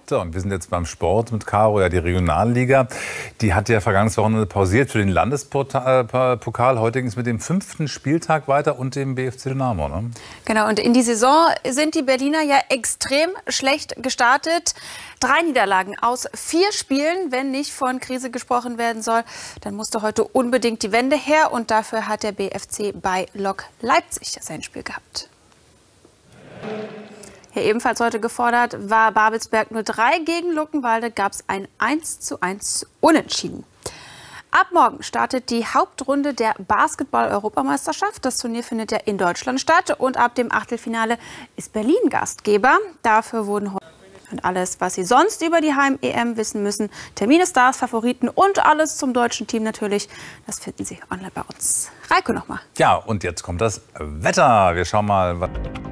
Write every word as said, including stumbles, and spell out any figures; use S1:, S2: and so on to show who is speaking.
S1: So, und wir sind jetzt beim Sport mit Caro, ja, die Regionalliga. Die hat ja vergangenes Wochenende pausiert für den Landespokal. Heute ging es mit dem fünften Spieltag weiter und dem B F C Dynamo. Ne?
S2: Genau, und in die Saison sind die Berliner ja extrem schlecht gestartet. Drei Niederlagen aus vier Spielen. Wenn nicht von Krise gesprochen werden soll, dann musste heute unbedingt die Wende her. Und dafür hat der B F C bei Lok Leipzig sein Spiel gehabt. Hier ebenfalls heute gefordert war Babelsberg null drei. Gegen Luckenwalde gab es ein eins zu eins Unentschieden. Ab morgen startet die Hauptrunde der Basketball-Europameisterschaft. Das Turnier findet ja in Deutschland statt. Und ab dem Achtelfinale ist Berlin Gastgeber. Dafür wurden heute und alles, was Sie sonst über die Heim-E M wissen müssen, Termine, Stars, Favoriten und alles zum deutschen Team natürlich, das finden Sie online bei uns. Reiko nochmal.
S1: Ja, und jetzt kommt das Wetter. Wir schauen mal, was